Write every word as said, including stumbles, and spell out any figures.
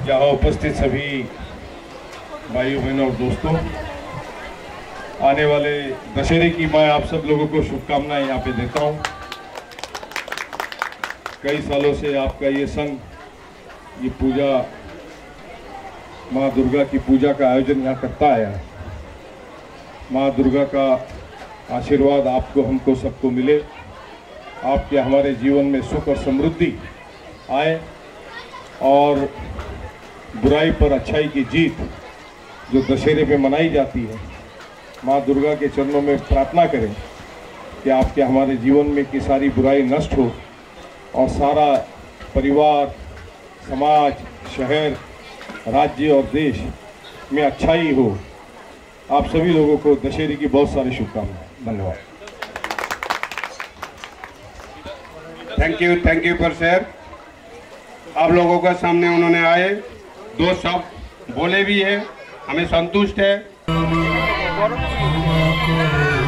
यहाँ उपस्थित सभी भाइयों बहनों और दोस्तों, आने वाले दशहरे की मैं आप सब लोगों को शुभकामनाएं यहाँ पे देता हूँ। कई सालों से आपका ये संघ ये पूजा, माँ दुर्गा की पूजा का आयोजन यहाँ करता आया है। माँ दुर्गा का आशीर्वाद आपको हमको सबको मिले, आपके हमारे जीवन में सुख और समृद्धि आए और बुराई पर अच्छाई की जीत जो दशहरे पे मनाई जाती है, माँ दुर्गा के चरणों में प्रार्थना करें कि आपके हमारे जीवन में की सारी बुराई नष्ट हो और सारा परिवार, समाज, शहर, राज्य और देश में अच्छाई हो। आप सभी लोगों को दशहरे की बहुत सारी शुभकामनाएं। धन्यवाद। थैंक यू, थैंक यू पर सर। आप लोगों के सामने उन्होंने आए दो शब्द बोले भी है, हमें संतुष्ट है।